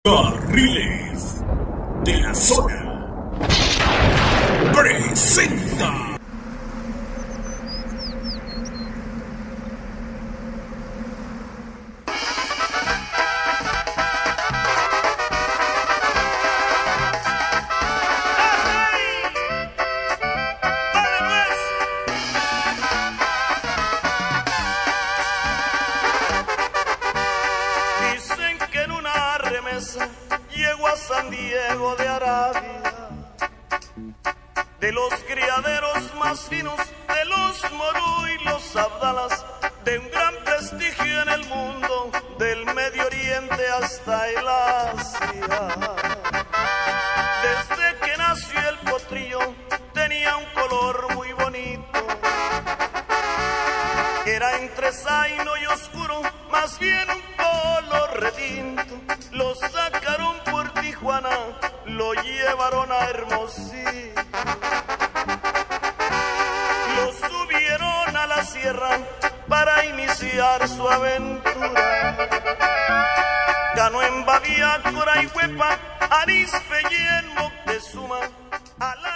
Carriles de la Zona presenta. Llego a San Diego de Arabia, de los criaderos más finos, de los morú y los abdalas, de un gran prestigio en el mundo, del Medio Oriente hasta el Asia. Desde que nació el potrillo tenía un color muy bonito, era entre zaino y oscuro, más bien un color retinto. Lo sacaron por Tijuana, lo llevaron a Hermosillo, lo subieron a la sierra para iniciar su aventura. Ganó en Bahía, Cora y Huepa, Arizpe y en Moctezuma.